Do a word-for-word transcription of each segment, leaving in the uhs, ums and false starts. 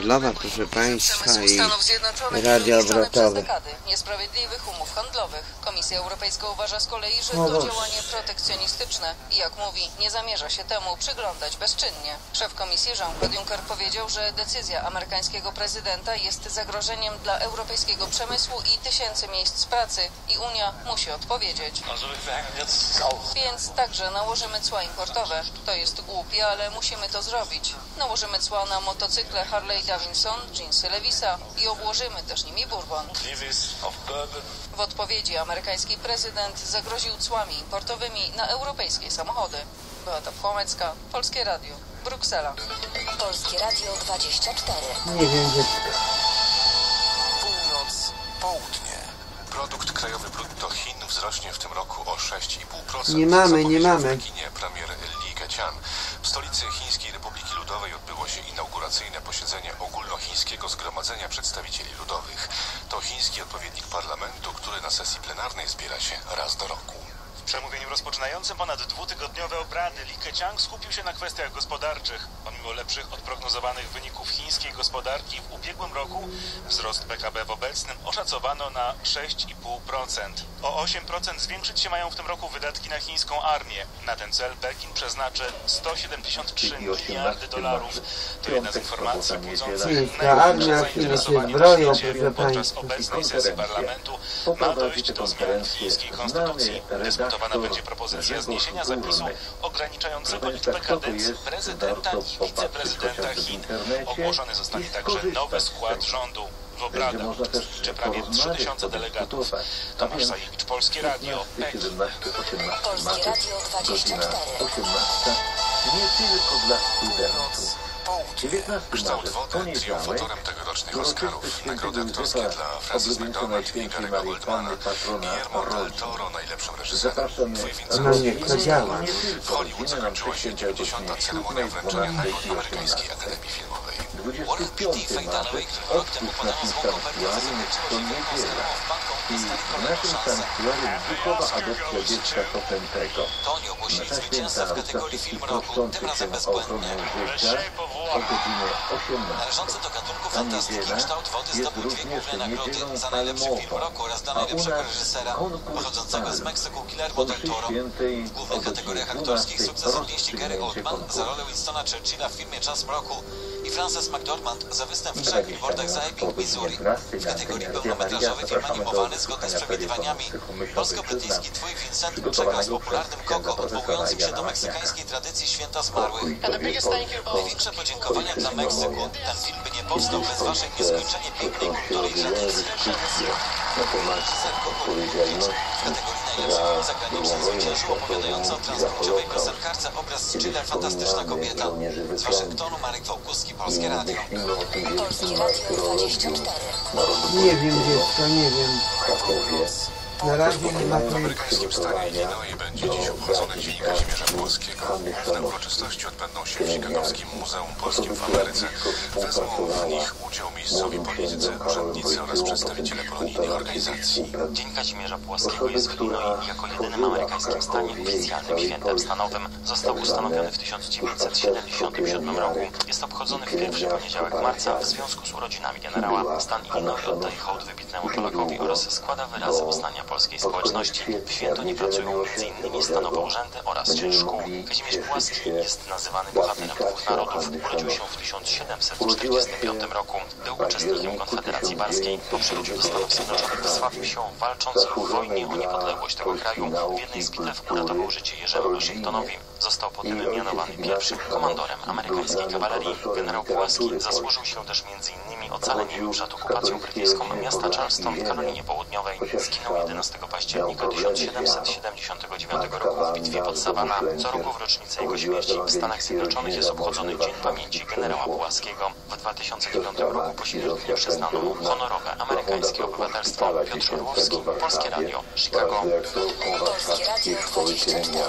handlowa, proszę Państwa, i Stanów radio obrotowe. Niesprawiedliwych umów handlowych. Komisja Europejska uważa z kolei, że to działanie protekcjonistyczne i, jak mówi, nie zamierza się temu przyglądać bezczynnie. Szef komisji Jean-Claude Juncker powiedział, że decyzja amerykańskiego prezydenta jest zagrożeniem dla europejskiego przemysłu i tysięcy miejsc pracy i Unia musi odpowiedzieć. Więc także nałożymy cła importowe. To jest głupie, ale musimy to zrobić. Nałożymy cła na motocykle Harley Davidson, jeansy Levisa i obłożymy też nimi bourbon. W odpowiedzi amerykański prezydent zagroził cłami importowymi na europejskie samochody. Beata Pchłomecka, Polskie Radio, Bruksela. Polskie Radio dwadzieścia cztery. Nie wiem, dziecko. Północ, południe. Produkt krajowy brutto Chin wzrośnie w tym roku o sześć i pół procent. Nie mamy, nie mamy. W Pekinie premier Li Keqiang. W stolicy Chińskiej Republiki Ludowej odbyło się inauguracyjne posiedzenie Ogólnochińskiego Zgromadzenia Przedstawicieli Ludowych. To chiński odpowiednik parlamentu, który na sesji plenarnej zbiera się raz do roku. W przemówieniu rozpoczynającym ponad dwutygodniowe obrady Li Keqiang skupił się na kwestiach gospodarczych. Pomimo lepszych od prognozowanych wyników chińskiej gospodarki w ubiegłym roku wzrost P K B w obecnym oszacowano na sześć i pół procent. O osiem procent zwiększyć się mają w tym roku wydatki na chińską armię. Na ten cel Pekin przeznaczy sto siedemdziesiąt trzy miliardy dolarów. To jedna z informacji budzących największe zainteresowanie na świecie. Podczas obecnej sesji parlamentu ma dojść do zmian w chińskiej konstytucji. Dyskutowana będzie propozycja zniesienia zapisu ograniczającego liczbę kadencji prezydenta i wiceprezydenta Chin. Ogłoszony zostanie także nowy skład rządu. W obradach uczestniczy prawie trzy tysiące delegatów. Tomasz Zajewicz, Polskie Radio, Pekin. Polskie Radio dwadzieścia cztery. Nie tylko dla studentów. Kształt wody triumfatorem tegorocznych Oscarów. Nagrody aktorskie dla Frances McDormand i Gary'ego Oldmana. Guillermo del Toro najlepszym reżyserem. Twój Vincent W Hollywood zakończyła się dziewięćdziesiąta ceremonia wręczenia nagród amerykańskiej Akademii Filmowej. dwudziestego piątego marca odpust naszym sanktuarium to niedziela i w naszym sanktuarium duchowa adopcja dziecka potętego. Na święta w czasie proszący się o ochronę życia o godzinie osiemnastej. A niedziela jest również niedzielą palmową, a u nas konkurs po mszy świętej o godzinie dwunastej rozstrzygnięcie konkursu. Churchilla w filmie Czas mroku i Frances McDormand za występ w trzech billboardach za Ebbing, Missouri. W kategorii pełnometrażowy film animowany zgodnie z przewidywaniami polsko-brytyjski Twój Vincent przegrał z popularnym Coco, odwołującym się do meksykańskiej tradycji święta zmarłych. Największe podziękowania dla Meksyku. Ten film by nie powstał bez waszej nieskończenie pięknej kultury i tradycji. Reżyser Coco Lubowicz w kategorii najlepszy film zagraniczny zwyciężył opowiadający o transpłciowej piosenkarce obraz z Chile Fantastyczna kobieta. Z Waszyngtonu Marek Wałkuski, Polskie Radio. Polskie Radio dwadzieścia cztery. Nie wiem, dziecko, nie wiem. Na razie nie ma W amerykańskim stanie Illinois będzie dziś obchodzony Dzień Kazimierza Płaskiego. Te uroczystości odbędą się w Chicagowskim Muzeum Polskim w Ameryce. Wezmą w nich udział miejscowi politycy, urzędnicy oraz przedstawiciele polonijnych organizacji. Dzień Kazimierza Płaskiego jest w Illinois jako jedynym amerykańskim stanie oficjalnym świętem stanowym. Został ustanowiony w tysiąc dziewięćset siedemdziesiątym siódmym roku. Jest obchodzony w pierwszy poniedziałek marca w związku z urodzinami generała. Stan Illinois oddaje hołd wybitnemu Polakowi oraz składa wyrazy uznania polskiej społeczności. W święto nie pracują między innymi stanowe urzędy oraz część szkół. Kazimierz Płaski jest nazywany bohaterem dwóch narodów. Urodził się w tysiąc siedemset czterdziestym piątym roku. Był uczestnikiem Konfederacji Barskiej. Po przybyciu do Stanów Zjednoczonych wsławił się walcząc w wojnie o niepodległość tego kraju. W jednej z bitew uratował życie Jerzemu Waszyngtonowi. Został potem mianowany pierwszym komandorem amerykańskiej kawalerii. Generał Płaski zasłużył się też między innymi ocalenie przed okupacją brytyjską miasta Charleston w Karolinie Południowej. Zginął jedenastego października tysiąc siedemset siedemdziesiątego dziewiątego roku w bitwie pod Savannah. Co roku w rocznicę jego śmierci w Stanach Zjednoczonych jest obchodzony Dzień Pamięci generała Płaskiego. W dwa tysiące dziewiątym roku pośmiertnie przyznano mu honorowe amerykańskie obywatelstwo. Piotr Orłowski, Polskie Radio, Chicago. Polskie Radio dwadzieścia cztery.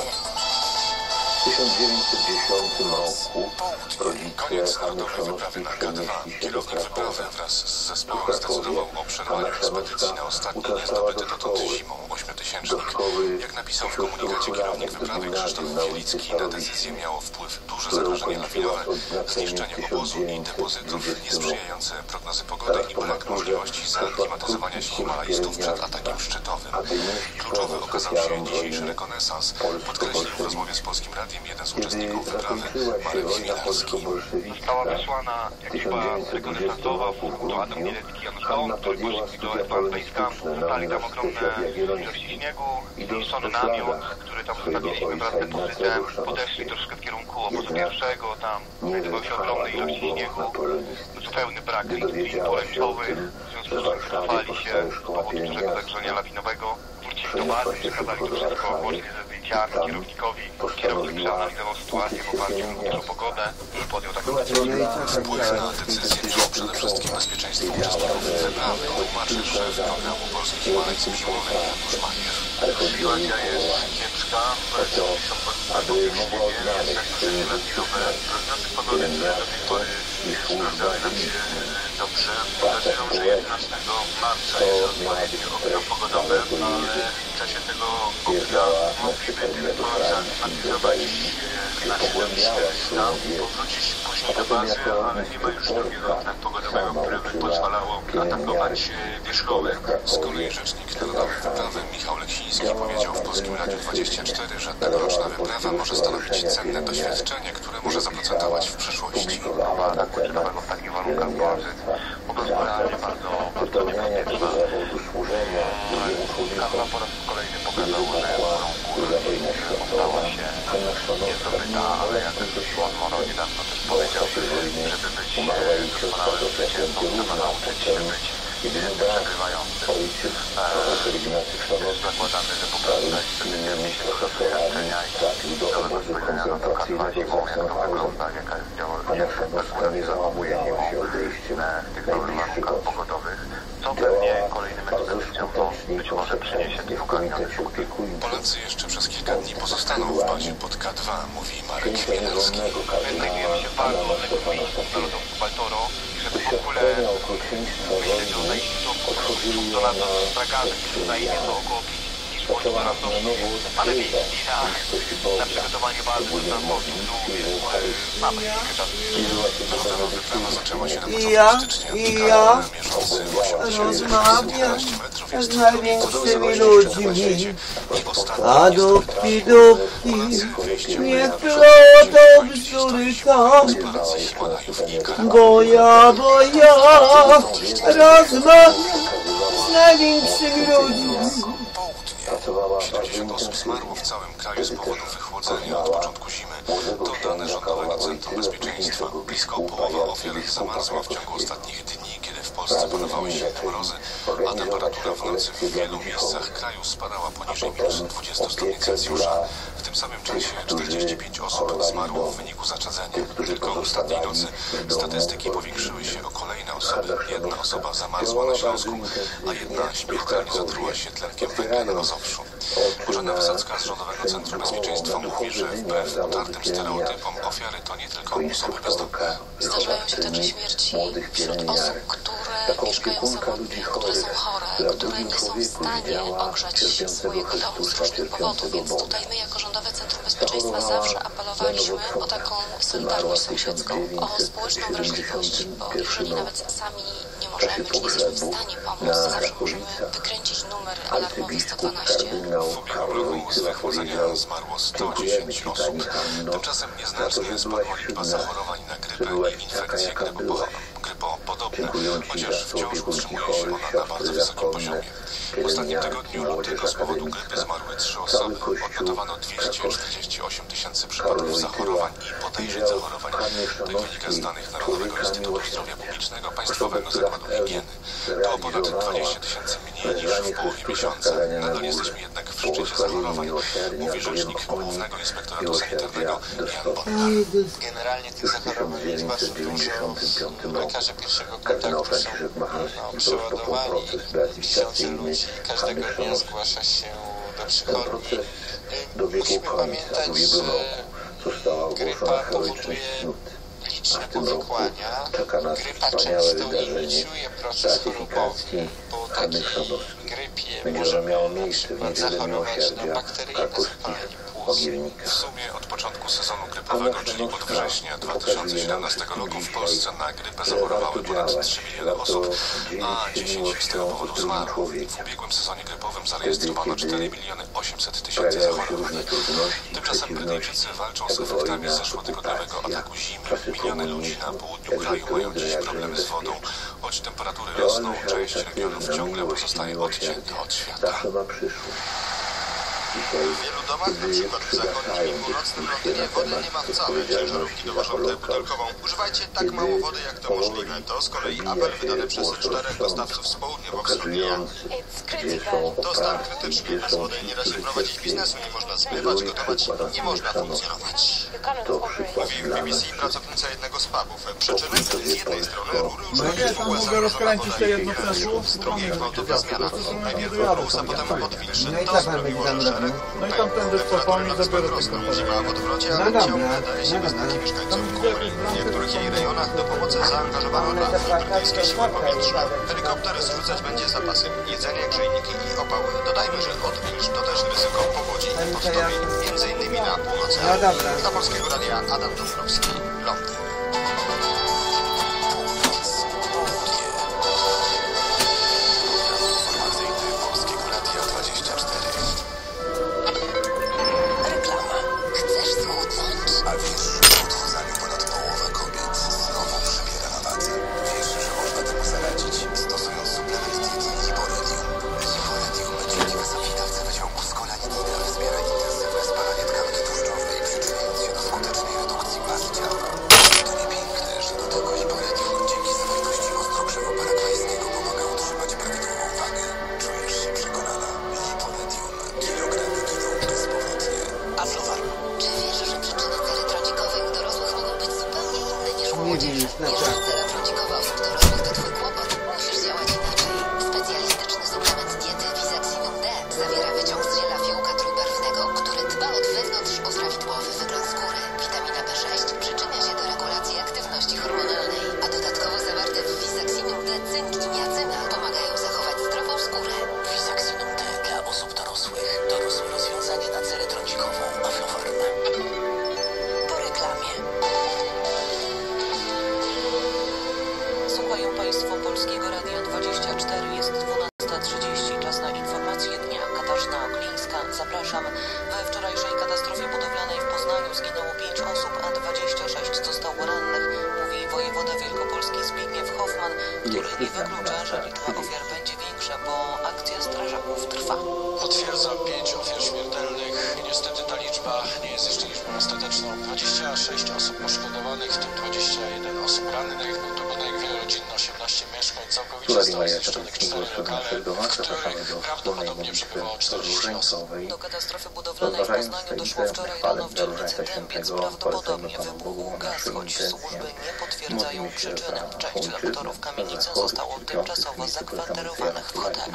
W tysiąc dziewięćset dziesiątym roku Koniec rodzice narodowej wyprawy na K dwa. Kierownik wyprawy wraz z zespołem zdecydował o przerwaniu ekspedycji na ostatni niezdobyty dotąd zimą ośmiotysięczny miesięcznik. Jak napisał w komunikacie kierownik wyprawy Krzysztof Wielicki, na decyzję miało wpływ duże zagrożenie lawinowe, zniszczenie obozu i depozytów, niesprzyjające prognozy pogody i brak możliwości zaaklimatyzowania się himalajstów przed atakiem szczytowym. Kluczowy okazał się dzisiejszy rekonesans, podkreślił w rozmowie z Polskim Radiem jeden z uczestników wyprawy, Marek Winiarski. Została wysłana ekipa rekonesansowa do Adam Bielecki, Jan Haun, który poszli do Advance Base Campu, dostali tam ogromne ilości śniegu, zniszczony namiot, który tam zostawiliśmy wraz z depozytem, podeszli troszkę w kierunku obozu pierwszego, tam znajdowały się ogromne ilości śniegu, zupełny brak lin poręczowych, w związku z czym wycofali się z powodu dużego zagrożenia lawinowego, wrócili do bazy, przekazali to wszystko łącznie ze zdjęciami kierownikowi. Kierownik przeanalizował sytuację w oparciu o mniejszą pogodę i podjął taką decyzję. Wpływ na decyzję wziął przede wszystkim bezpieczeństwo uczestników wyprawy. Tłumaczy szef programu Polskich Himalajców Zimowych Janusz Majer. Sytuacja jest kiepska, aby mogła odnaleźć zagrożenie lawinowe. Prognozy pogody, które do tej pory sprawdzały nam się dobrze, pokazują, że jedenastego marca jest odpowiedni okres pogodowy, ale w czasie tego okna mogliby tylko zaaklimatyzować nasze środowiska, powrócić później do bazy, ale nie ma już drugiego okna pogodowego, które by pozwalało atakować wierzchołek. Z kolei rzecznik Narodowej Wyprawy Michał Leksiński powiedział w Polskim Radiu dwadzieścia cztery, że tegoroczna wyprawa może stanowić cenne doświadczenie, które może zaprocentować w przyszłości. Próba ataku szczytowego w takich warunkach byłaby po gospodarce bardzo, bardzo niebezpieczna. Kanwa po raz kolejny pokazał, że warunków stała się niezdobyta, ale jak Szymon Moro niedawno też powiedział, żeby być doskonałym zwycięzcą trzeba nauczyć się być przegrywającym. Zakładamy, że po prostu będziemy się do doświadczenia i nowego spojrzenia na to kartwazimu, jak to wygląda, jaka jest działalność bezpośrednio zachowuje w tych nowych warunkach pogodowych, co pewnie kolejnym ekspedycjom to być może przyniesie dwukrotnie skutki. Polacy jeszcze przez kilka dni pozostaną w bazie pod K dwa, mówi Marek Winiarski. My znajdujemy się w bardzo odległym miejscu narodowym Baltoro i żeby w ogóle myśleć o zajściu do to nas tragarze, którzy zajmie to około pięć dni do nas ale pięć dni na, na przygotowanie bazy do transportu, więc mamy kilka czasu. Narodowa wyprawa zaczęła się na początku I ja, stycznia. i ja Mierzący rozmawiam metrów z największymi ludźmi. A A dupki, dupki, nie plodą bzdury tam, bo ja, bo ja rozmawiam z największymi ludźmi. siedemdziesiąt osób zmarło w całym kraju z powodu wychłodzenia od początku zimy. To dane Rządowego Centrum Bezpieczeństwa. Blisko połowa ofiar zamarzła w ciągu ostatnich dni, kiedy w Polsce panowały silne mrozy, a temperatura w nocy w wielu miejscach kraju spadała poniżej minus dwadzieścia stopni Celsjusza. W tym samym czasie czterdzieści pięć osób zmarło w wyniku zaczadzenia. Tylko ostatniej nocy statystyki powiększyły się o kolejne osoby. Jedna osoba zamarzła na Śląsku, a jedna śmiertelnie zatruła się tlenkiem węgla na Mazowszu. Bożena Wysocka z Rządowego Centrum Bezpieczeństwa mówi, że wbrew utartym stereotypom ofiary to nie tylko osoby bezdomne. Zdarzają się także śmierci wśród osób, które mieszkają samotnie, które są chore, które nie są w stanie ogrzać swojego domu z różnych powodów, więc tutaj my jako Rządowe Centrum Bezpieczeństwa zawsze apelowaliśmy o taką solidarność sąsiedzką, o społeczną wrażliwość, bo jeżeli nawet sami nie możemy, czy nie jesteśmy w stanie pomóc, zawsze możemy wykręcić numer alarmowy sto dwanaście. W ubiegłym roku z wychłodzenia zmarło sto dziesięć osób. Tymczasem nieznacznie spadła liczba zachorowań na grypę i infekcje grypopodobne, chociaż wciąż utrzymuje się ona na bardzo wysokim poziomie. W ostatnim tygodniu lutego z powodu grypy zmarły trzy osoby. Odnotowano dwieście czterdzieści osiem tysięcy przypadków zachorowań i podejrzeń zachorowań. To wynika z danych Narodowego Instytutu Zdrowia Publicznego Państwowego Zakładu Higieny. To o ponad dwadzieścia tysięcy mniej niż w połowie miesiąca. Nadal jesteśmy jednak w szczycie zachorowań, mówi rzecznik Głównego Inspektoratu Sanitarnego Jan Bodnar. Generalnie tych zachorowań jest bardzo dużo. Lekarze pierwszego kontaktu są no, przeładowani. Tysiące ludzi każdego dnia zgłasza się do przychodni. Musimy pamiętać, że grypa powoduje liczne w tym roku powikłania. czeka nas Grypa wspaniałe często wydarzenie inicjuje proces chorobowy. ratyfikacji Po Anny takiej Chrzanowskiej. grypie Będzie może ono miało na miejsce w przykład niedzielę zachorować na miłosierdzia w bakteryjne krakowskich zapalenie płuc. Ogiernikach. W sumie od początku sezonu grypowego, czyli od września dwa tysiące siedemnastego roku w Polsce na grypę zachorowały ponad trzy miliony osób, a dziesięć z tego powodu zmarło. W ubiegłym sezonie grypowym zarejestrowano cztery miliony osiemset tysięcy zachorowań. Tymczasem Brytyjczycy walczą z efektami zeszłotygodniowego ataku zimy. Miliony ludzi na południu kraju mają dziś problemy z wodą. Choć temperatury rosną, część regionów ciągle pozostaje odcięta od świata. Zawsze ma przyszłość. Dzisiaj, W wielu domach, na przykład w zachodnim i północnym Londynie, wody nie ma wcale. Ciężarówki dowożą tę butelkową. Używajcie tak mało wody, jak to możliwe. To z kolei apel wydany przez czterech dostawców z południowo-wschodniej Anglii. To stan krytyczny. Bez wody nie da się prowadzić biznesu, nie można zmywać, gotować, nie można funkcjonować. to przykład Mówi w dla B B nas. C pracownica jednego z pubów. Przyczyny z jednej strony rury No nie, używają tam w mogę rozkręcić te jedno z czasu. drugiej gwałtowna zmiana. Najpierw gruz, a potem podwilszy. No i To tak sprawiło, mamy że tam szereg No i tamtędy z popami zabiorę ten rosną. kontener. Zima w odwrocie, No ale dobra, ciągle daje się no we znaki dobra. mieszkańców Kury. W niektórych jej rejonach do pomocy zaangażowano dla brytyjskie siły powietrzne. Helikopter zrzucać będzie zapasy jedzenia, grzejniki i opały. Dodajmy, że odwilż to też ryzyko powodzi i podtopień, między innymi na północy. No dobra. Dla Polskiego Radia Adam Dąbrowski, Londyn. Reklama. Chcesz schudnąć? A wiesz, że po odchudzaniu ponad połowa kobiet znowu przybiera na wadze? Wiesz, że można temu zaradzić, stosując suplement diety Liporedium. Liporedium dzięki wysokiej dawce wyciągu z kolaniny wspiera intensywne spalanie tkanki tłuszczowej, przyczyniając się do skutecznej redukcji masy ciała. To nie piękne, że do tego Liporedium dzięki zawartości ostrokrzewu paragwajskiego pomaga utrzymać prawidłową wagę. Czujesz się przekonana? Liporedium. Kilogramy giną bezpowrotnie. Aflofarm. Czy wiesz, że przyczyny cery trądzikowej u dorosłych mogą być zupełnie inne niż u młodzieży? Jeżeli cera trądzikowa u dorosłych to twój kłopot, musisz działać inaczej. Specjalistyczny suplement diety Visaxinum D zawiera wyciąg z ziela fiołka trójbarwnego, który dba od wewnątrz o prawidłowy wygląd skóry. Witamina B sześć przyczynia się do regulacji aktywności hormonalnej, a dodatkowo zawarte w Visaxinum D cynk i niacyna pomagają zachować zdrową skórę. Visaxinum D dla osób dorosłych. Dorosłe rozwiązanie na cerę trądzikową. Aflofarm. Po reklamie. Słuchają Państwo Polskiego Radia dwadzieścia cztery, jest dwunasta trzydzieści, czas na informacje dnia. Katarzyna Oklińska, zapraszam. We wczorajszej katastrofie budowlanej w Poznaniu zginęło pięć osób, a dwadzieścia sześć zostało rannych, mówi wojewoda wielkopolski Zbigniew Hoffman, który nie wyklucza, że liczba ofiar będzie większa, bo akcja strażaków trwa. Potwierdzam pięć ofiar śmiertelnych. Niestety ta liczba nie jest jeszcze liczbą ostateczną. dwadzieścia sześć osób poszkodowanych, w tym dwadzieścia jeden osób rannych. Był to budynek wielorodzinny, osiemnaście mieszkań, całkowicie zostały zniszczonych cztery lokale, w których prawdopodobnie przebywało czterdzieści osób. Do katastrofy budowlanej w Poznaniu doszło wczoraj rano w dzielnicy Dębiec. Prawdopodobnie wybuchł gaz, choć służby nie potwierdzają przyczyny. Część lokatorów kamienicy zostało tymczasowo zakwaterowanych w hotelu.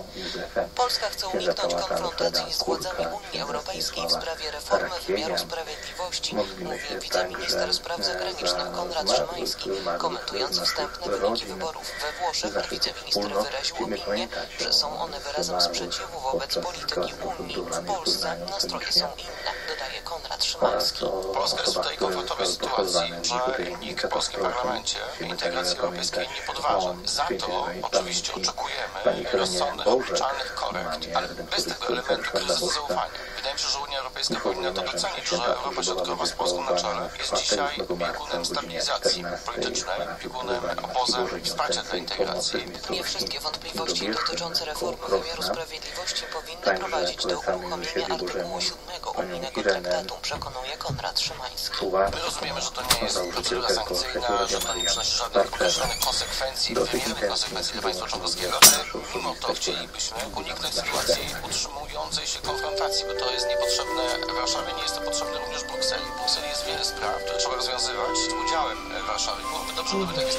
Polska chce uniknąć konfrontacji z władzami Unii Europejskiej w sprawie reformy wymiaru sprawiedliwości, mówi wiceminister spraw zagranicznych Konrad Szymański. Komentując wstępne wyniki wyborów we Włoszech, wiceminister wyraził opinię, że są one wyrazem sprzeciwu wobec polityki Unii. W Polsce nastroje są inne, dodaje Konrad Szymański. Polska jest w tej komfortowej sytuacji, że nikt w polskim parlamencie integracji europejskiej nie podważa. Za to oczywiście oczekujemy rozsądnych, obliczalnych korekt, ale bez tego elementu kryzysu zaufania. Wydaje mi się, że Unia Europejska powinna to docenić, że Europa Środkowa z Polską na czele jest dzisiaj biegunem stabilizacji politycznej, biegunem, obozem wsparcia dla integracji. Nie wszystkie wątpliwości dotyczące reformy wymiaru sprawiedliwości powinny prowadzić do uruchomienia artykułu siódmego unijnego traktatu, przekonuje Konrad Szymański. My rozumiemy, że to nie jest procedura sankcyjna, że to nie przynosi żadnych określonych konsekwencji, wymiernych konsekwencji dla państwa członkowskiego, ale mimo to chcielibyśmy uniknąć sytuacji utrzymującej się konfrontacji, bo to jest niepotrzebne Warszawie, nie jest to potrzebne również Brukseli. W Brukseli jest wiele spraw, które trzeba rozwiązywać z udziałem Warszawy. Byłoby dobrze, gdyby takie sprawy były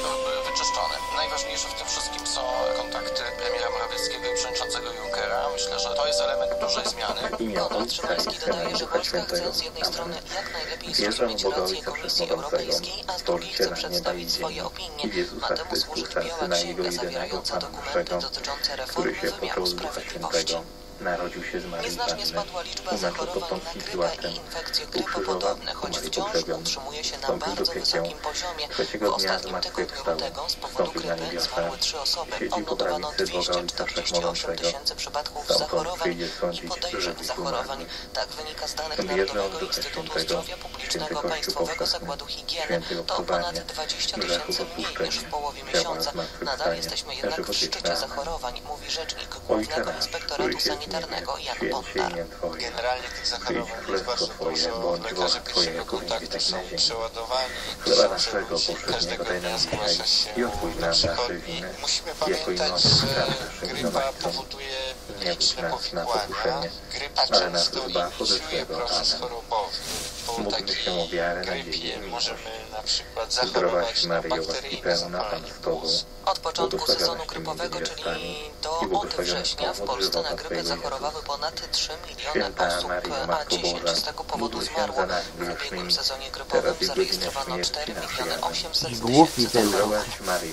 wyczyszczone. Najważniejsze w tym wszystkim są kontakty premiera Morawieckiego i przewodniczącego Junckera. Myślę, że to jest element dużej zmiany. Konrad Szymański dodaje, że Polska chce z jednej strony jak najlepiej zrozumieć rację Komisji Europejskiej, a z drugiej chce przedstawić swoje opinie. Ma temu służyć Biała Księga zawierająca dokumenty dotyczące reformy wymiaru sprawiedliwości. Narodził się z Marii Nieznacznie spadła liczba zachorowań na grypę i infekcje grypopodobne, choć wciąż utrzymuje się na bardzo wysokim poziomie. W ostatnim tygodniu lutego z powodu grypy zmarły trzy osoby. Odnotowano dwieście czterdzieści osiem tysięcy przypadków zachorowań i podejrzeń zachorowań. Tak wynika z danych Narodowego Instytutu Zdrowia Publicznego Państwowego Zakładu Higieny. To o ponad dwadzieścia tysięcy mniej niż w połowie miesiąca. Nadal jesteśmy jednak w szczycie zachorowań, mówi rzecznik Głównego Inspektoratu Sanitarnego Jan Bondar. Generalnie tych zachorowań jest bardzo dużo. Lekarze pierwszego kontaktu są przeładowani. Tysiące ludzi każdego dnia zgłasza się do przychodni. Musimy pamiętać, że grypa powoduje liczne powikłania. Grypa często inicjuje proces chorobowy. Po takiej grypie możemy na przykład zachorować na bakteryjny pneumokokus. Od początku sezonu grypowego, czyli do od września, w Polsce na grypę zachorowały ponad trzy miliony osób, a dziesięć z tego powodu zmarło. W ubiegłym sezonie grypowym zarejestrowano cztery miliony osiemset tysięcy zachorowań.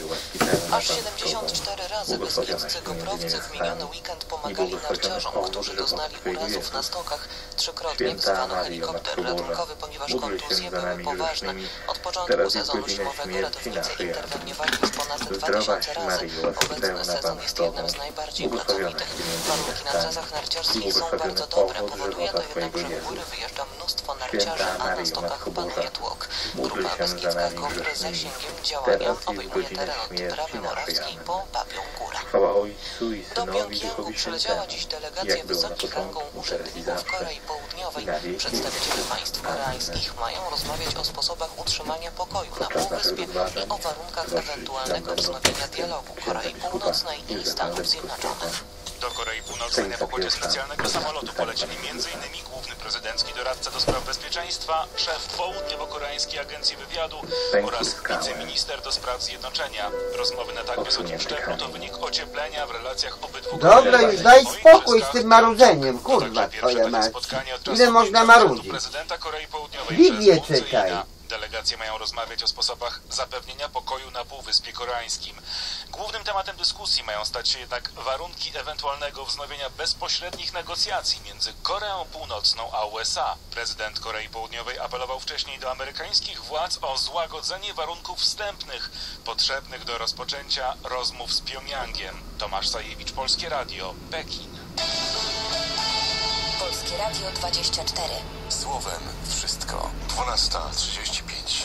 Aż siedemdziesiąt cztery razy beskidzcy goprowcy w miniony weekend pomagali narciarzom, którzy doznali urazów na stokach. Trzykrotnie wzywano helikopter ratunkowy, ponieważ kontuzje były poważne. Od początku sezonu zimowego ratownicy interweniowali już ponad dwa tysiące razy. Obecny sezon jest jednym z najbardziej pracowitych. Warunki na trasach narciarskich są bardzo dobre. Powoduje to jednak, że w góry wyjeżdża mnóstwo narciarzy, a na stokach panuje tłok. Grupa Beskidzka Kopr z zasięgiem działania obejmuje teren od Drawy Morawskiej po Babią Górę. Do Pjongjangu przyleciała dziś delegacja wysokich rangą urzędników Korei Południowej. Przedstawiciele państw koreańskich mają rozmawiać o sposobach utrzymania pokoju na Półwyspie i o warunkach ewentualnego wznowienia dialogu Korei Północnej i Stanów Zjednoczonych. Do Korei Północnej na pokładzie specjalnego samolotu polecieli między innymi główny prezydencki doradca do spraw bezpieczeństwa, szef południowo-koreańskiej agencji wywiadu oraz wiceminister do spraw zjednoczenia. Rozmowy na tak wysokim szczeblu to wynik ocieplenia w relacjach obydwu krajów. Dobra, już daj spokój z tym marudzeniem, kurwa twoja mać. Ile można marudzić? Prezydenta Korei Południowej Biblię czytaj. Delegacje mają rozmawiać o sposobach zapewnienia pokoju na Półwyspie Koreańskim. Głównym tematem dyskusji mają stać się jednak warunki ewentualnego wznowienia bezpośrednich negocjacji między Koreą Północną a U S A. Prezydent Korei Południowej apelował wcześniej do amerykańskich władz o złagodzenie warunków wstępnych potrzebnych do rozpoczęcia rozmów z Pjongjangiem. Tomasz Sajewicz, Polskie Radio, Pekin. Polskie Radio dwadzieścia cztery. Słowem wszystko. dwunasta trzydzieści pięć.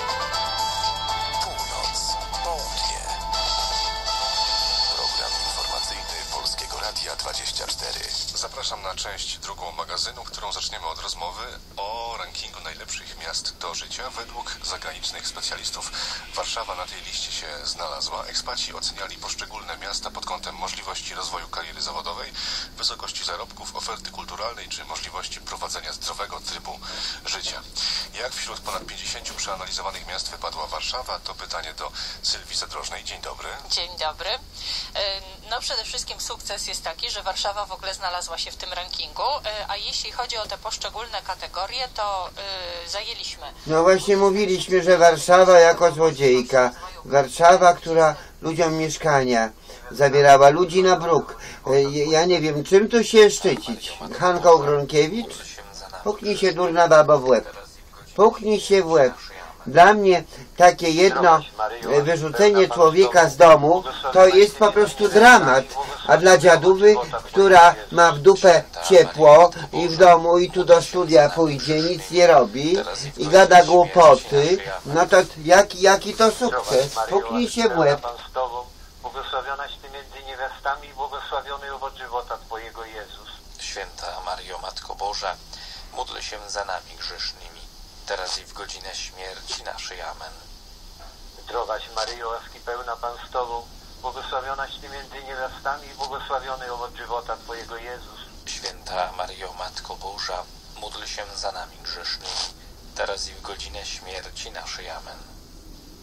Północ, południe. Program informacyjny Polskiego Radia dwadzieścia cztery. Zapraszam na część drugą magazynu, którą zaczniemy od rozmowy o rankingu najlepszych miast do życia według zagranicznych specjalistów. Warszawa na tej liście się znalazła. Ekspaci oceniali poszczególne miasta pod kątem możliwości rozwoju kariery zawodowej, wysokości zarobków, oferty kulturalnej czy możliwości prowadzenia zdrowego trybu życia. Jak wśród ponad pięćdziesięciu przeanalizowanych miast wypadła Warszawa? To pytanie do Sylwii Zadrożnej. Dzień dobry. Dzień dobry. No przede wszystkim sukces jest taki, że Warszawa w ogóle znalazła się w tym rankingu, a jeśli chodzi o te poszczególne kategorie, to yy, zajęliśmy... No właśnie mówiliśmy, że Warszawa jako złodziejka. Warszawa, która ludziom mieszkania zabierała, ludzi na bruk. Ja nie wiem, czym tu się szczycić? Hanką Gronkiewicz? Puknij się, durna babo, w łeb. Puknij się w łeb. Dla mnie takie jedno wyrzucenie człowieka z domu to jest po prostu dramat, a dla dziadówy, która ma w dupę ciepło i w domu i tu do studia pójdzie, nic nie robi i gada głupoty, no to jaki, jaki to sukces? Puknij się w łeb. Błogosławionaś Ty między niewiastami i błogosławiony owoc żywota Twojego, Jezus. Święta Maryjo, Matko Boża, módl się za nami grzesznymi, teraz i w godzinę śmierci naszej. Amen. Zdrowaś Maryjo, łaski pełna, Pan z Tobą, błogosławionaś Ty między niewiastami i błogosławiony owoc żywota Twojego, Jezus. Święta Maryjo, Matko Boża, módl się za nami grzesznymi, teraz i w godzinę śmierci naszej. Amen.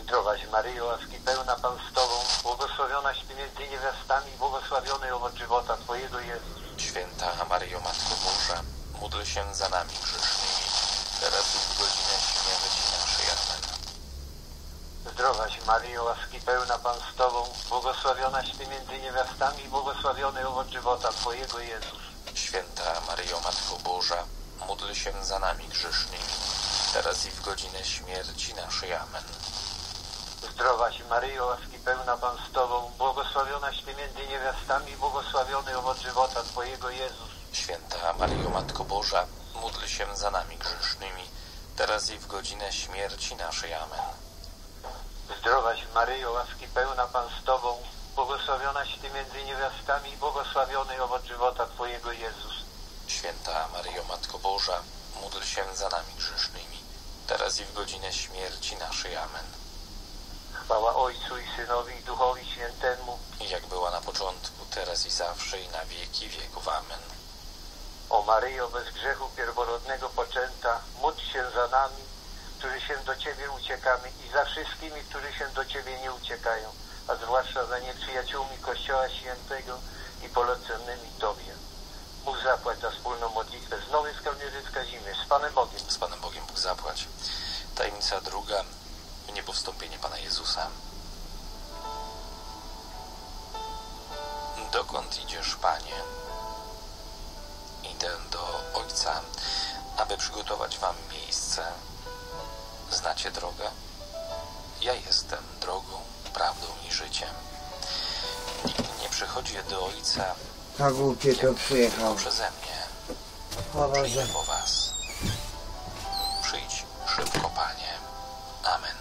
Zdrowaś Maryjo, łaski pełna Pan z Tobą, błogosławionaś Ty między niewiastami, błogosławiony owoc żywota Twojego Jezus. Święta Maryjo, Matko Boża, módl się za nami grzesznymi, teraz i w godzinę śmierci naszej. Amen. Zdrowaś Maryjo, łaski pełna Pan z Tobą, błogosławionaś Ty między niewiastami, błogosławiony owoc żywota Twojego Jezus. Święta Maryjo, Matko Boża, módl się za nami grzesznymi, teraz i w godzinę śmierci naszej. Amen. Zdrowaś Maryjo, łaski pełna Pan z Tobą, błogosławionaś Ty między niewiastami, błogosławiony owoc żywota Twojego Jezus. Święta Maryjo, Matko Boża, módl się za nami grzesznymi, teraz i w godzinę śmierci naszej. Amen. Zdrowaś Maryjo, łaski pełna Pan z Tobą, błogosławionaś Ty między niewiastami, błogosławiony owoc żywota Twojego Jezus. Święta Maryjo, Matko Boża, módl się za nami grzesznymi, teraz i w godzinę śmierci naszej. Amen. Chwała Ojcu i Synowi i Duchowi Świętemu, jak była na początku, teraz i zawsze, i na wieki wieków. Amen. O Maryjo, bez grzechu pierworodnego poczęta, módl się za nami, którzy się do Ciebie uciekamy, i za wszystkimi, którzy się do Ciebie nie uciekają, a zwłaszcza za nieprzyjaciółmi Kościoła Świętego i poleconymi Tobie. Bóg zapłać za wspólną modlitwę z Nowej Skalmierzycka Zimy. Z Panem Bogiem. Z Panem Bogiem Bóg zapłać. Tajemnica druga. Niebowstąpienie Pana Jezusa. Dokąd idziesz, Panie? Idę do Ojca, aby przygotować Wam miejsce. Znacie drogę? Ja jestem drogą, prawdą i życiem. Nikt nie przychodzi do Ojca, Tak głupie to przyjechał. przeze mnie. O Boże. Przyjdę po Was. Przyjdź szybko, Panie. Amen.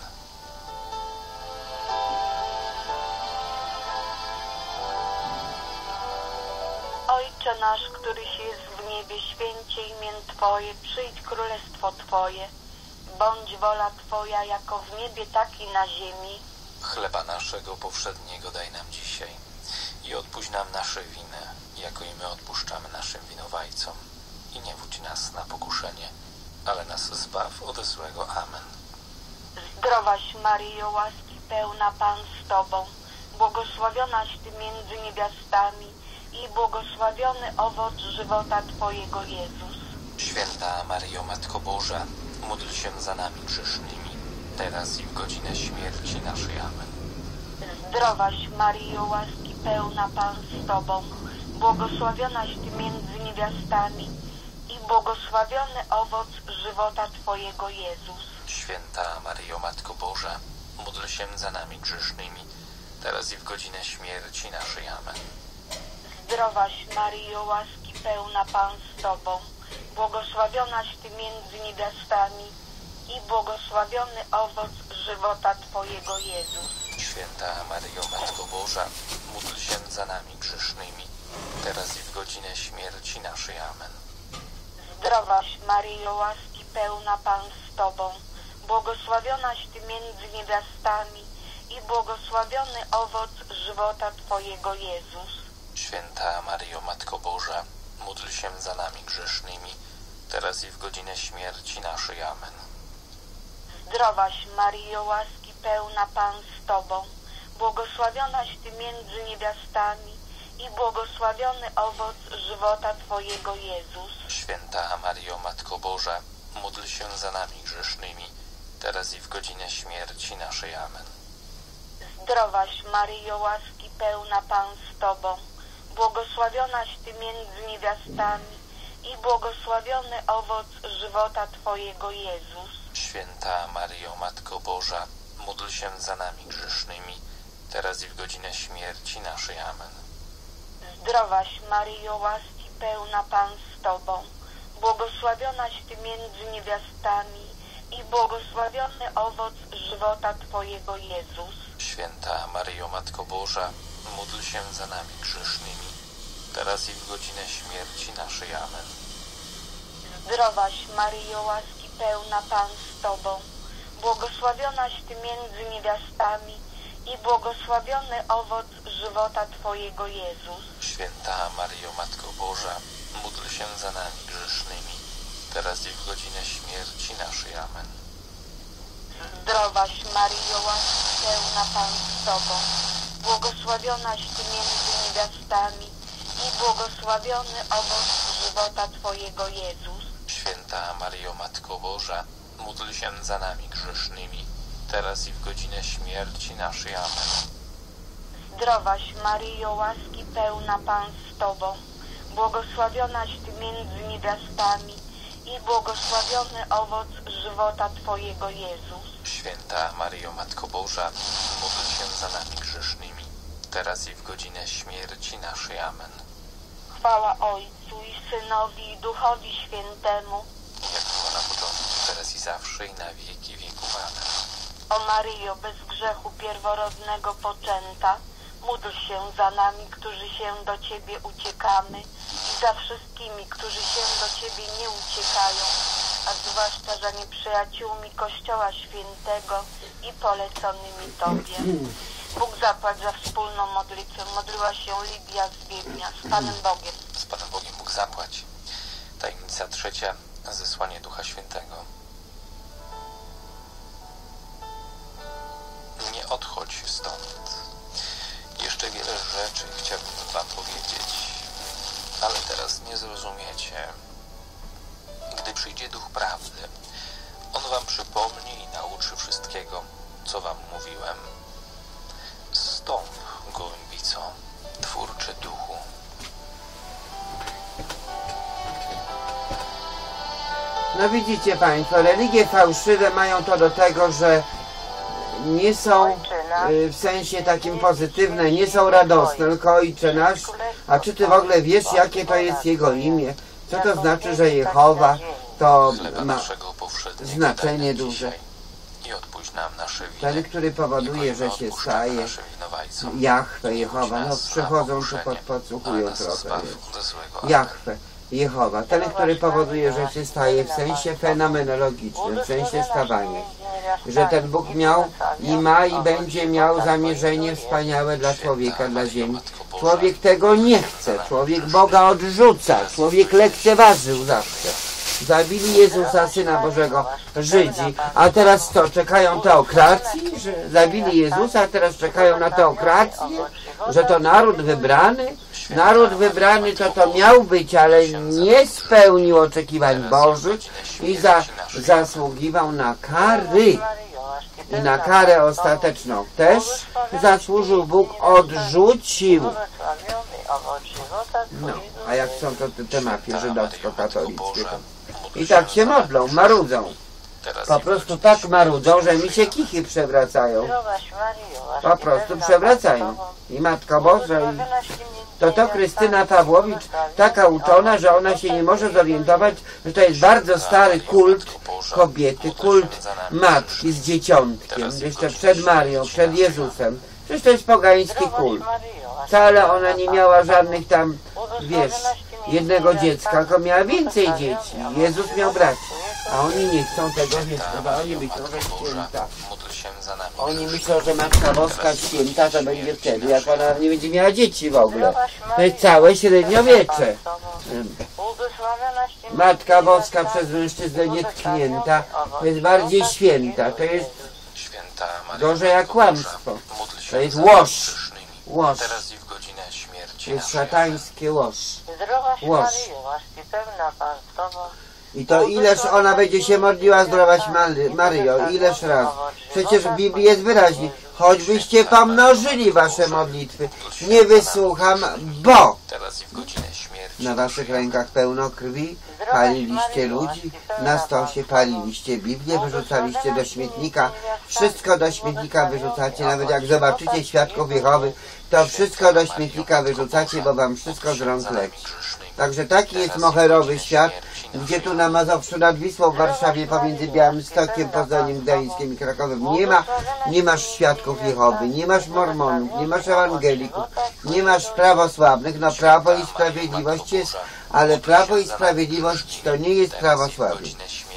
Ojcze nasz, któryś jest w niebie, święcie imię Twoje, przyjdź królestwo Twoje. Bądź wola Twoja jako w niebie, tak i na ziemi. Chleba naszego powszedniego daj nam dzisiaj i odpuść nam nasze winy, jako i my odpuszczamy naszym winowajcom. I nie wódź nas na pokuszenie, ale nas zbaw ode złego. Amen. Zdrowaś Maryjo, łaski pełna Pan z Tobą, błogosławionaś Ty między niewiastami i błogosławiony owoc żywota Twojego Jezus. Święta Maryjo, Matko Boża, módl się za nami grzesznymi, teraz i w godzinę śmierci naszej. Amen. Zdrowaś Maryjo, łaski pełna Pan z Tobą, błogosławionaś Ty między niewiastami i błogosławiony owoc żywota Twojego Jezus. Święta Maryjo, Matko Boża, módl się za nami grzesznymi, teraz i w godzinę śmierci naszej. Amen. Zdrowaś Maryjo, łaski pełna Pan z Tobą, błogosławionaś Ty między niewiastami i błogosławiony owoc żywota Twojego Jezus. Święta Maryjo, Matko Boża, módl się za nami grzesznymi, teraz i w godzinę śmierci naszej. Amen. Zdrowaś Maryjo, łaski pełna Pan z Tobą, błogosławionaś Ty między niewiastami i błogosławiony owoc żywota Twojego Jezus. Święta Maryjo, Matko Boża, módl się za nami grzesznymi, teraz i w godzinę śmierci naszej. Amen. Zdrowaś Maryjo, łaski pełna Pan z Tobą, błogosławionaś Ty między niewiastami i błogosławiony owoc żywota Twojego Jezus. Święta Maryjo, Matko Boża, módl się za nami grzesznymi, teraz i w godzinę śmierci naszej. Amen. Zdrowaś Maryjo, łaski pełna Pan z Tobą, błogosławionaś Ty między niewiastami i błogosławiony owoc żywota Twojego Jezus. Święta Maryjo, Matko Boża, módl się za nami grzesznymi, teraz i w godzinę śmierci naszej. Amen. Zdrowaś Maryjo, łaski pełna Pan z Tobą, błogosławionaś Ty między niewiastami i błogosławiony owoc żywota Twojego Jezus. Święta Maryjo, Matko Boża, módl się za nami grzesznymi, teraz i w godzinę śmierci naszej. Amen. Zdrowaś Maryjo, łaski pełna Pan z Tobą, błogosławionaś Ty między niewiastami i błogosławiony owoc żywota Twojego Jezus. Święta Maryjo, Matko Boża, módl się za nami grzesznymi, teraz i w godzinę śmierci naszej. Amen. Zdrowaś Maryjo, łaski pełna Pan z Tobą, błogosławionaś Ty między niewiastami i błogosławiony owoc żywota Twojego Jezus. Święta Maryjo, Matko Boża, módl się za nami grzesznymi, teraz i w godzinę śmierci naszej. Amen. Zdrowaś Maryjo, łaski pełna Pan z Tobą, błogosławionaś Ty między niewiastami i błogosławiony owoc żywota Twojego Jezus. Święta Maryjo, Matko Boża, módl się za nami grzesznymi, teraz i w godzinę śmierci naszej. Amen. Chwała Ojcu i Synowi i Duchowi Świętemu, Jak było na początku, teraz i zawsze i na wieki wieków. Amen. o Maryjo, bez grzechu pierworodnego poczęta, módl się za nami, którzy się do Ciebie uciekamy i za wszystkimi, którzy się do Ciebie nie uciekają, a zwłaszcza za nieprzyjaciółmi Kościoła Świętego i poleconymi Tobie. Bóg zapłać za wspólną modlitwę. Modliła się Lidia z Wiednia. Z Panem Bogiem. Z Panem Bogiem Bóg zapłać. Tajemnica trzecia. Zesłanie Ducha Świętego. Nie odchodź stąd. Jeszcze wiele rzeczy chciałbym Wam powiedzieć, ale teraz nie zrozumiecie. Gdy przyjdzie Duch Prawdy, On Wam przypomni i nauczy wszystkiego, co Wam mówiłem. Stąp, gołębico, twórczy duchu. No widzicie Państwo, religie fałszywe mają to do tego, że nie są y, w sensie takim pozytywne, nie są radosne, tylko Ojcze nasz, a czy Ty w ogóle wiesz, jakie to jest Jego imię? Co to znaczy, że Jehowa to ma znaczenie duże? Ten, który powoduje, że się staje Jahwe, Jehowa, no przychodzą tu pod, podsłuchują trochę. Jahwe, Jehowa, ten, który powoduje, że się staje w sensie fenomenologicznym, w sensie stawania. Że ten Bóg miał i ma i będzie miał zamierzenie wspaniałe dla człowieka, dla ziemi. Człowiek tego nie chce, człowiek Boga odrzuca, człowiek lekceważył zawsze. Zabili Jezusa, Syna Bożego, Żydzi, a teraz co, czekają teokracji, że zabili Jezusa, a teraz czekają na teokrację, że to naród wybrany? Naród wybrany to to miał być, ale nie spełnił oczekiwań Bożych i za, zasługiwał na kary. I na karę ostateczną też zasłużył, Bóg odrzucił. No, a jak są to te, te mafie żydowsko-katolickie? I tak się modlą, marudzą. Po prostu tak marudzą, że mi się kichy przewracają. Po prostu przewracają. I Matka Boża, i to to Krystyna Pawłowicz taka uczona, że ona się nie może zorientować, że to jest bardzo stary kult kobiety, kult matki z dzieciątkiem, jeszcze przed Marią, przed Jezusem. Przecież to jest pogański kult. Wcale ona nie miała żadnych tam, wiesz, jednego dziecka, tylko miała więcej dzieci. Jezus miał braci. A oni nie chcą tego, wiesz, bo oni myślą, że święta. Oni myślą, że Matka Boska święta to będzie wtedy, jak ona nie będzie miała dzieci w ogóle. To jest całe średniowiecze. Matka Boska przez mężczyznę nietknięta, to jest bardziej święta. To jest gorzej jak kłamstwo. To jest łoż. Łoż. To jest szatańskie łoż. Łoż. I to ileż ona będzie się modliła, zdrowaś Maryjo, ileż razy. Przecież w Biblii jest wyraźnie, choćbyście pomnożyli wasze modlitwy, nie wysłucham, bo na waszych rękach pełno krwi, paliliście ludzi, na stosie paliliście Biblię, wyrzucaliście do śmietnika, wszystko do śmietnika wyrzucacie, nawet jak zobaczycie świadków Jehowy, to wszystko do śmietnika wyrzucacie, bo wam wszystko z rąk leci. Także taki jest moherowy świat, gdzie tu na Mazowszu nad Wisłą w Warszawie pomiędzy Białymstokiem, Poznaniem, Gdańskiem i Krakowem nie ma, nie masz świadków Jehowy, nie masz mormonów, nie masz ewangelików, nie masz prawosławnych. No Prawo i Sprawiedliwość jest, ale Prawo i Sprawiedliwość to nie jest prawosławne.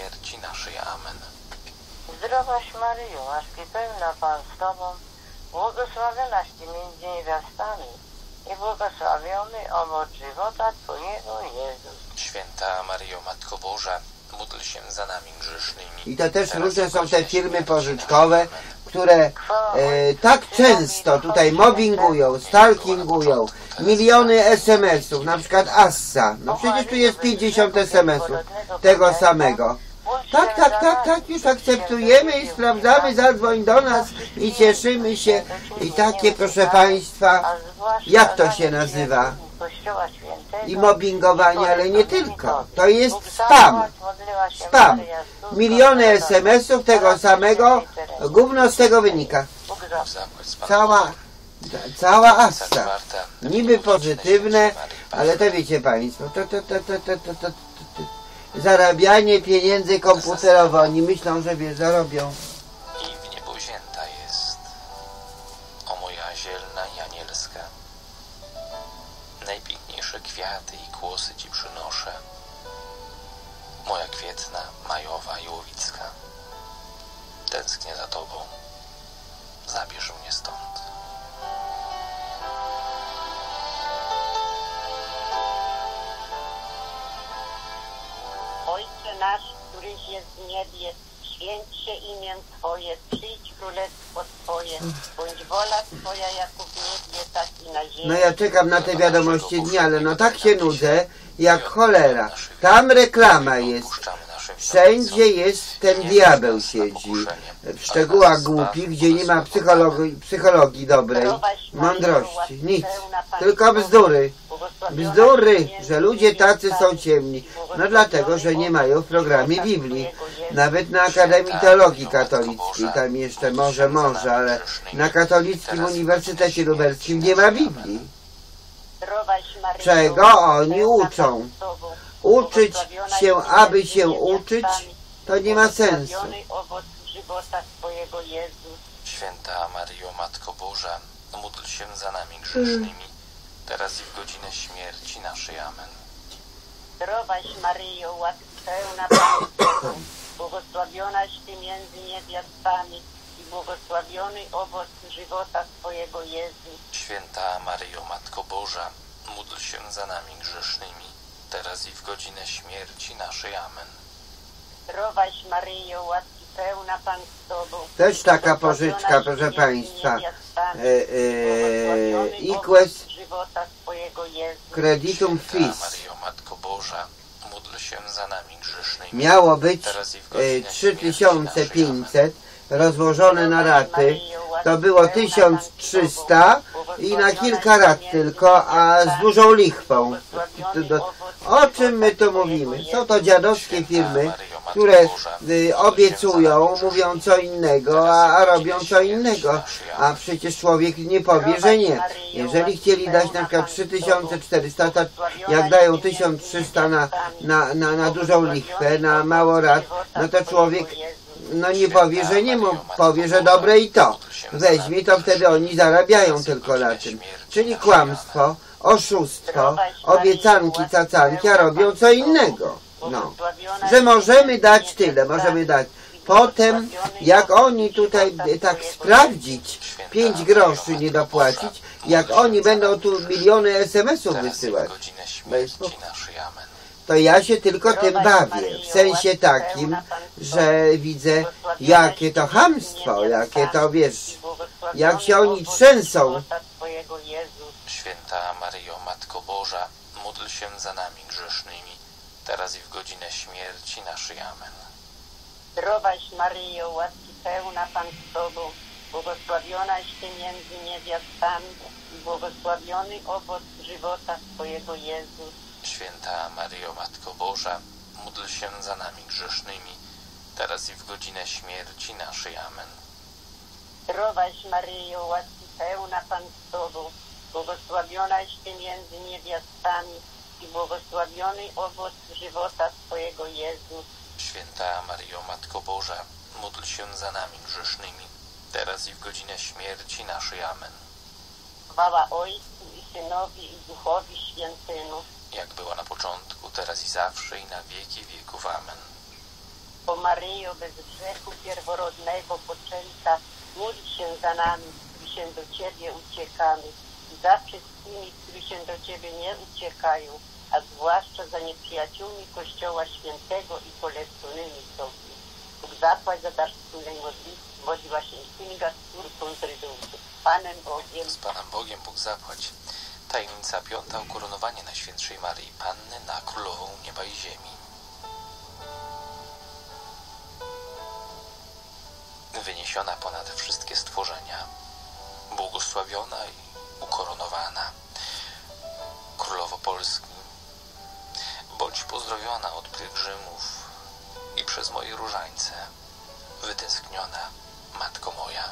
Zdrowaś Maryjo, łaski pełna Pan z Tobą, błogosławionaś Ty między niewiastami i błogosławiony owoc żywota Twojego Jezus. Święta Maryjo, Matko Boża, módl się za nami grzesznymi. I to też różne są te firmy pożyczkowe, które e, tak często tutaj mobbingują, stalkingują, miliony es em esów, na przykład Assa. No przecież tu jest pięćdziesiąt es em esów tego samego. Tak, tak, tak, tak, już akceptujemy i sprawdzamy, zadzwoń do nas i cieszymy się. I takie, proszę Państwa, jak to się nazywa? I mobbingowanie, ale nie tylko. To jest spam. Spam. Miliony es em esów tego samego, gówno z tego wynika. Cała, cała Assa. Niby pozytywne, ale to wiecie Państwo, to, to, to, to, to, to, to, to, zarabianie pieniędzy komputerowo. Oni myślą, że wie, zarobią. I w niebo wzięta jest, o moja zielna i anielska. Najpiękniejsze kwiaty i kłosy Ci przynoszę, moja kwietna, majowa i łowicka. Tęsknię za Tobą, zabierz mnie stąd. Ojcze nasz, któryś jest w niebie, święć się imię Twoje, przyjdź królestwo Twoje, bądź wola Twoja jako w niebie, tak i na ziemi. No ja czekam na te wiadomości dnia, ale no tak się nudzę, jak cholera. Tam reklama jest. Wszędzie jest ten diabeł siedzi. W szczegółach głupich, gdzie nie ma psychologii, psychologii dobrej, mądrości, nic. Tylko bzdury. Bzdury, że ludzie tacy są ciemni. No dlatego, że nie mają w programie Biblii. Nawet na Akademii Teologii Katolickiej, tam jeszcze może, może, ale na Katolickim Uniwersytecie Lubelskim nie ma Biblii. Czego oni uczą? Uczyć się, aby się uczyć, to nie ma sensu. Święta Maryjo, Matko Boża, módl się za nami grzesznymi, teraz i w godzinę śmierci naszej. Amen. Zdrowaś Maryjo, łaski pełna Pan z Tobą, błogosławionaś Ty między niewiastami i błogosławiony owoc żywota Twojego Jezus. Święta Maryjo, Matko Boża, módl się za nami grzesznymi, teraz i w godzinę śmierci naszej. Amen. Zdrowaś Maryjo, łaski pełna Pan z Tobą. Też taka pożyczka, proszę Państwa. E, e, Iques Creditum Fis. Maryjo, Matko Boża, módl się za nami grzesznymi. Miało być e, trzy tysiące pięćset rozłożone na raty. To było tysiąc trzysta i na kilka rat tylko, a z dużą lichwą. O czym my tu mówimy? Są to dziadowskie firmy, które y, obiecują, mówią co innego, a, a robią co innego. A przecież człowiek nie powie, że nie. Jeżeli chcieli dać na przykład trzy tysiące czterysta, to jak dają tysiąc trzysta na, na, na, na dużą lichwę, na mało rat, no to człowiek no nie powie, że nie, powie, że dobre i to. Weźmie, to wtedy oni zarabiają tylko na tym. Czyli kłamstwo, oszustwo, obiecanki, cacanki, a robią co innego. No. Że możemy dać tyle, możemy dać. Potem, jak oni tutaj tak sprawdzić, pięć groszy nie dopłacić, jak oni będą tu miliony es em esów wysyłać, to ja się tylko tym bawię. W sensie takim, że widzę, jakie to chamstwo, jakie to, wiesz, jak się oni trzęsą. Święta Maryjo, Matko Boża, módl się za nami grzesznymi, teraz i w godzinę śmierci naszej. Amen. Zdrowaś Maryjo, łaski pełna Pan z Tobą, błogosławionaś Ty między niewiastami i błogosławiony owoc żywota Twojego Jezus. Święta Maryjo, Matko Boża, módl się za nami grzesznymi, teraz i w godzinę śmierci naszej. Amen. Zdrowaś Maryjo, łaski pełna Pan z Tobą, błogosławionaś Ty między niewiastami i błogosławiony owoc żywota Twojego Jezus. Święta Maryjo, Matko Boża, módl się za nami grzesznymi, teraz i w godzinę śmierci naszej. Amen. Chwała Ojcu i Synowi i Duchowi Świętemu, jak była na początku, teraz i zawsze i na wieki wieków. Amen. O Maryjo, bez grzechu pierworodnego poczęta, módl się za nami, którzy się do Ciebie uciekamy, i za wszystkimi, którzy się do Ciebie nie uciekają, a zwłaszcza za nieprzyjaciółmi Kościoła Świętego i poleconymi sobie. Bóg zapłać za dar wspólnej modlitwy, modliła się Kinga z córką Trydówki. Z Panem Bogiem. Z Panem Bogiem Bóg zapłać. Tajemnica piąta. Ukoronowanie Najświętszej Maryi Panny na Królową Nieba i Ziemi. Wyniesiona ponad wszystkie stworzenia, błogosławiona i ukoronowana. Królowo Polski, bądź pozdrowiona od pielgrzymów i przez moje różańce, wytęskniona Matko moja.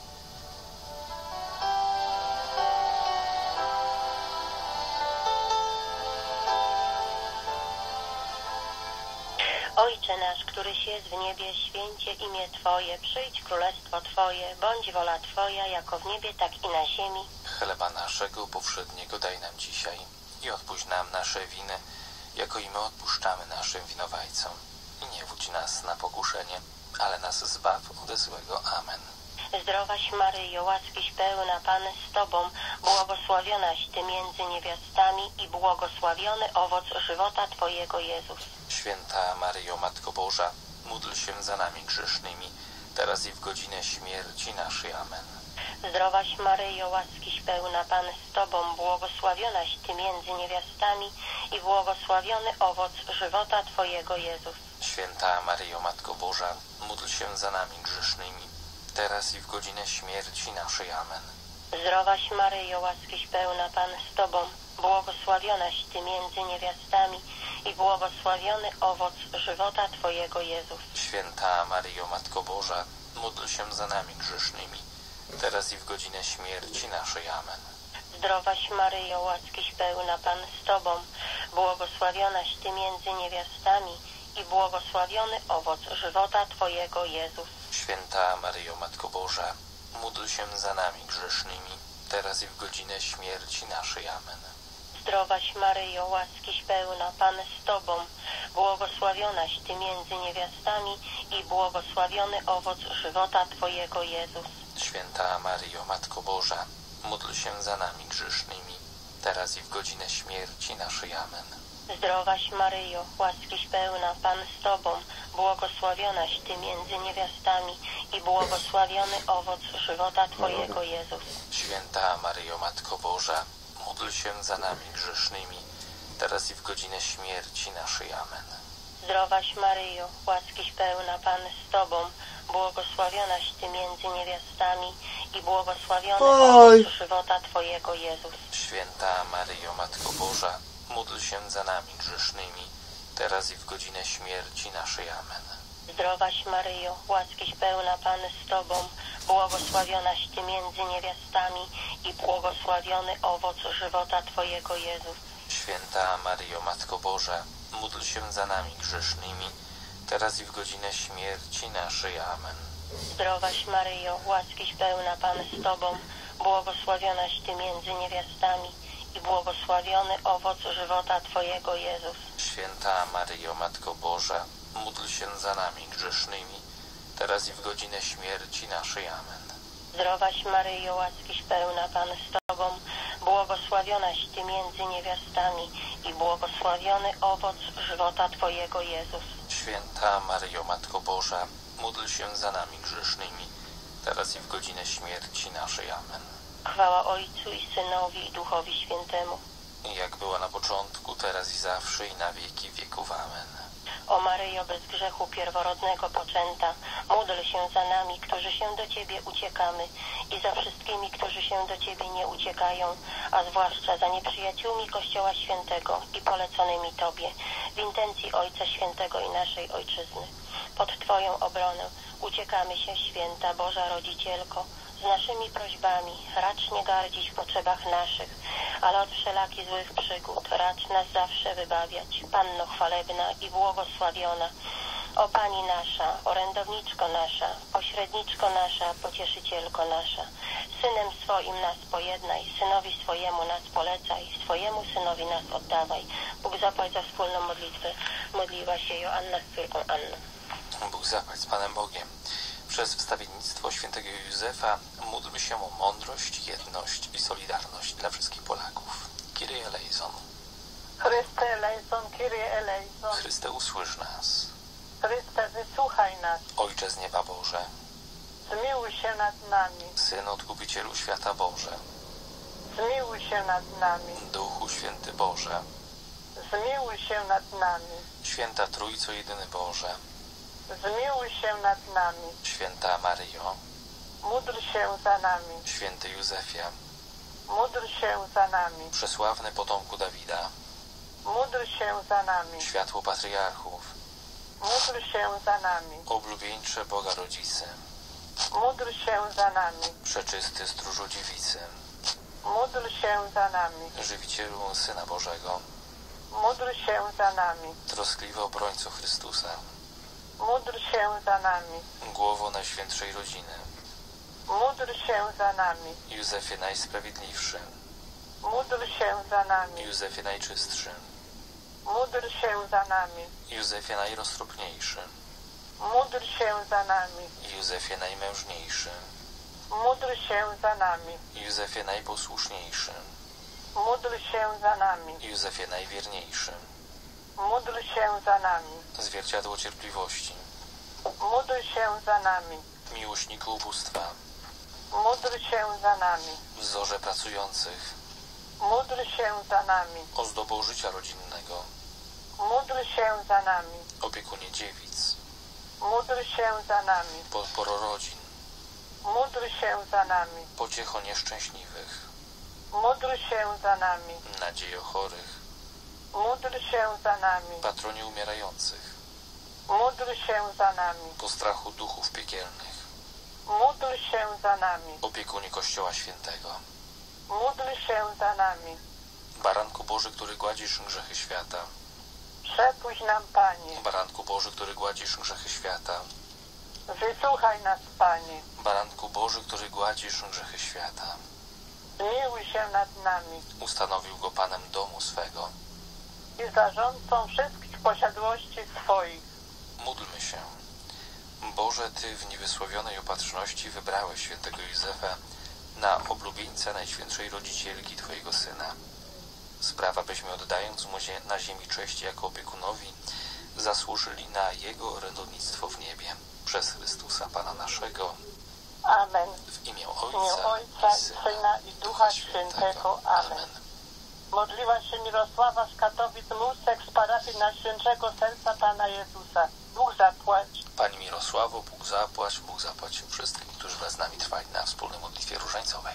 Ojcze nasz, któryś jest w niebie, święcie imię Twoje, przyjdź królestwo Twoje, bądź wola Twoja, jako w niebie, tak i na ziemi. Chleba naszego powszedniego daj nam dzisiaj i odpuść nam nasze winy, jako i my odpuszczamy naszym winowajcom. I nie wódź nas na pokuszenie, ale nas zbaw ode złego. Amen. Zdrowaś Maryjo, łaskiś pełna, Pan z Tobą, błogosławionaś Ty między niewiastami i błogosławiony owoc żywota Twojego, Jezus. Święta Maryjo, Matko Boża, módl się za nami grzesznymi, teraz i w godzinę śmierci naszej. Amen. Zdrowaś Maryjo, łaskiś pełna, Pan z Tobą, błogosławionaś Ty między niewiastami i błogosławiony owoc żywota Twojego, Jezus. Święta Maryjo, Matko Boża, módl się za nami grzesznymi, teraz i w godzinę śmierci naszej. Amen. Zdrowaś Maryjo, łaskiś pełna, Pan z Tobą, błogosławionaś Ty między niewiastami i błogosławiony owoc żywota Twojego, Jezus. Święta Maryjo, Matko Boża, módl się za nami grzesznymi, teraz i w godzinę śmierci naszej. Amen. Zdrowaś Maryjo, łaskiś pełna, Pan z Tobą, błogosławionaś Ty między niewiastami i błogosławiony owoc żywota Twojego, Jezus. Święta Maryjo, Matko Boża, módl się za nami grzesznymi, teraz i w godzinę śmierci naszej. Amen. Zdrowaś Maryjo, łaskiś pełna, Pan z Tobą, błogosławionaś Ty między niewiastami i błogosławiony owoc żywota Twojego, Jezus. Święta Maryjo, Matko Boża, módl się za nami grzesznymi, teraz i w godzinę śmierci naszej. Amen. Zdrowaś Maryjo, łaskiś pełna, Pan z Tobą, błogosławionaś Ty między niewiastami i błogosławiony owoc żywota Twojego, Jezus. Święta Maryjo, Matko Boża, módl się za nami grzesznymi, teraz i w godzinę śmierci naszej. Amen. Zdrowaś Maryjo, łaskiś pełna, Pan z Tobą, błogosławionaś Ty między niewiastami i błogosławiony Oj. owoc żywota Twojego, Jezus. Święta Maryjo, Matko Boża, módl się za nami grzesznymi, teraz i w godzinę śmierci naszej. Amen. Zdrowaś Maryjo, łaskiś pełna, Pan z Tobą, błogosławionaś Ty między niewiastami i błogosławiony owoc żywota Twojego, Jezus. Święta Maryjo, Matko Boża, módl się za nami grzesznymi, teraz i w godzinę śmierci naszej. Amen. Zdrowaś Maryjo, łaskiś pełna, Pan z Tobą, błogosławionaś Ty między niewiastami i błogosławiony owoc żywota Twojego, Jezus. Święta Maryjo, Matko Boża, módl się za nami grzesznymi, teraz i w godzinę śmierci naszej. Amen. Zdrowaś Maryjo, łaskiś pełna, Pan z Tobą, błogosławionaś Ty między niewiastami i błogosławiony owoc żywota Twojego, Jezus. Święta Maryjo, Matko Boża, módl się za nami grzesznymi, teraz i w godzinę śmierci naszej. Amen. Chwała Ojcu i Synowi i Duchowi Świętemu. Jak była na początku, teraz i zawsze i na wieki wieków. Amen. O Maryjo, bez grzechu pierworodnego poczęta, módl się za nami, którzy się do Ciebie uciekamy i za wszystkimi, którzy się do Ciebie nie uciekają, a zwłaszcza za nieprzyjaciółmi Kościoła Świętego i poleconymi Tobie, w intencji Ojca Świętego i naszej Ojczyzny. Pod Twoją obronę uciekamy się, Święta Boża Rodzicielko, z naszymi prośbami, racz nie gardzić w potrzebach naszych, ale od wszelakich złych przygód racz nas zawsze wybawiać. Panno chwalebna i błogosławiona, o Pani nasza, orędowniczko nasza, pośredniczko nasza, pocieszycielko nasza, Synem swoim nas pojednaj, Synowi swojemu nas polecaj, swojemu Synowi nas oddawaj. Bóg zapłać za wspólną modlitwę. Modliła się Joanna z córką Anną. Bóg zapłać z Panem Bogiem. Przez wstawiennictwo świętego Józefa módlmy się o mądrość, jedność i solidarność dla wszystkich Polaków. Kyrie eleison. Chryste eleison, Kyrie eleison. Chryste, usłysz nas. Chryste, wysłuchaj nas. Ojcze z nieba Boże, Zmiłuj się nad nami. Synu Odkupicielu świata Boże, Zmiłuj się nad nami. Duchu Święty Boże, Zmiłuj się nad nami. Święta Trójco Jedyny Boże, Zmiłuj się nad nami. Święta Maryjo, Módl się za nami. Święty Józefie, Módl się za nami. przesławny potomku Dawida, Módl się za nami. światło patriarchów, Módl się za nami. oblubieńcze Boga Rodzicy, Módl się za nami. przeczysty stróżu dziewicy, Módl się za nami. żywicielu Syna Bożego, Módl się za nami. troskliwy obrońco Chrystusa, Módl się za nami. głowo Najświętszej Rodziny, Módl się za nami. Józefie Najsprawiedliwszy, Módl się za nami. Józefie Najczystszy, Módl się za nami. Józefie Najroztropniejszy, Módl się za nami. Józefie Najmężniejszy, Módl się za nami. Józefie Najposłuszniejszy, Módl się za nami. Józefie Najwierniejszy, Módl się za nami. zwierciadło cierpliwości, Módl się za nami. miłośniku ubóstwa, Módl się za nami. wzorze pracujących, Módl się za nami. ozdobą życia rodzinnego, Módl się za nami. opiekunie dziewic, Módl się za nami. podporo rodzin, Módl się za nami. pociecho nieszczęśliwych, Módl się za nami. nadziejo chorych, Módl się za nami. patronie umierających, Módl się za nami. postrachu duchów piekielnych, Módl się za nami. opiekunie Kościoła Świętego, Módl się za nami. Baranku Boży, który gładzisz grzechy świata, Przepuść nam, Panie. Baranku Boży, który gładzisz grzechy świata, Wysłuchaj nas, Panie. Baranku Boży, który gładzisz grzechy świata, Zmiłuj się nad nami ustanowił go Panem domu swego. i zarządcą wszystkich posiadłości swoich. Módlmy się. Boże, Ty w niewysłowionej opatrzności wybrałeś świętego Józefa na oblubieńca Najświętszej Rodzicielki Twojego Syna. Sprawa, byśmy oddając Mu zie- na ziemi cześć jako opiekunowi, zasłużyli na Jego orędownictwo w niebie. Przez Chrystusa Pana naszego. Amen. W imię W Ojca, imię Ojca i i Syna, Syna i Ducha Świętego. Amen. Modliła się Mirosława z Katowic Musek z parafii Najświętszego Serca Pana Jezusa. Bóg zapłać. Pani Mirosławo, Bóg zapłać, Bóg zapłać wszystkim, którzy wraz z nami trwali na wspólnej modlitwie różańcowej.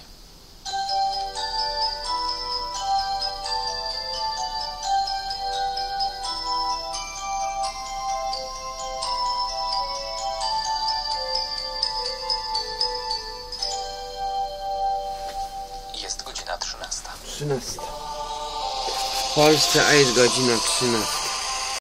Jest godzina trzynasta. trzynasta. W Polsce, a jest godzina trzynasta.